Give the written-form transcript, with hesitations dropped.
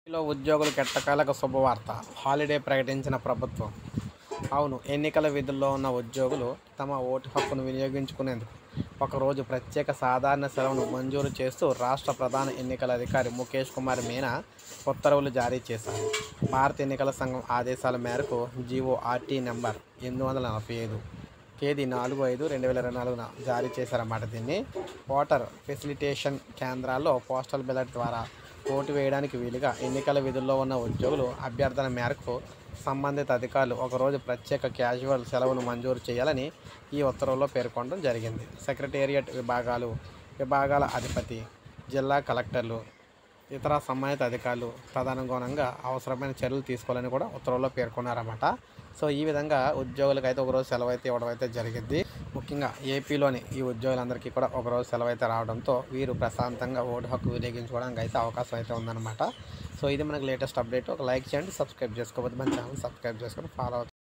ఏపీలో ఉద్యోగులకు ఎట్టకేలకు శుభవార్త. హాలిడే ప్రకటించిన ప్రభుత్వం. అవును, ఎన్నికల విధుల్లో ఉన్న ఉద్యోగులు తమ ఓటు హక్కును వినియోగించుకునేందుకు ఒకరోజు ప్రత్యేక సాధారణ సెలవును మంజూరు చేస్తూ రాష్ట్ర ప్రధాన ఎన్నికల అధికారి ముఖేష్ కుమార్ మీనా ఉత్తర్వులు జారీ చేశారు. భారత ఎన్నికల సంఘం ఆదేశాల మేరకు జీవో ఆర్టీ నెంబర్ 845 తేదీ 4/5/2024న జారీ చేశారన్నమాట. దీన్ని ఓటర్ ఫెసిలిటేషన్ కేంద్రాల్లో పోస్టల్ బ్యాలెట్ ద్వారా ఓటు వేయడానికి వీలుగా ఎన్నికల విధుల్లో ఉన్న ఉద్యోగులు అభ్యర్థన మేరకు సంబంధిత అధికారులు ఒకరోజు ప్రత్యేక క్యాజువల్ సెలవును మంజూరు చేయాలని ఈ ఉత్తర్వుల్లో పేర్కొనడం జరిగింది. సెక్రటేరియట్ విభాగాల అధిపతి, జిల్లా కలెక్టర్లు, ఇతర సంబంధిత అధికారులు తదనుగుణంగా అవసరమైన చర్యలు తీసుకోవాలని కూడా ఉత్తర్వుల్లో పేర్కొన్నారన్నమాట. సో ఈ విధంగా ఉద్యోగులకు అయితే ఒకరోజు సెలవు అయితే ఇవ్వడం అయితే జరిగింది. ముఖ్యంగా ఏపీలోని ఈ ఉద్యోగులందరికీ కూడా ఒకరోజు సెలవు అయితే రావడంతో వీరు ప్రశాంతంగా ఓటు హక్కు వినియోగించుకోవడానికి అయితే అవకాశం అయితే ఉందన్నమాట. సో ఇది మనకు లేటెస్ట్ అప్డేట్. ఒక లైక్ చేయండి, సబ్స్క్రైబ్ చేసుకోవద్దు, మన ఛానల్ సబ్స్క్రైబ్ చేసుకొని ఫాలో అవుతుంది.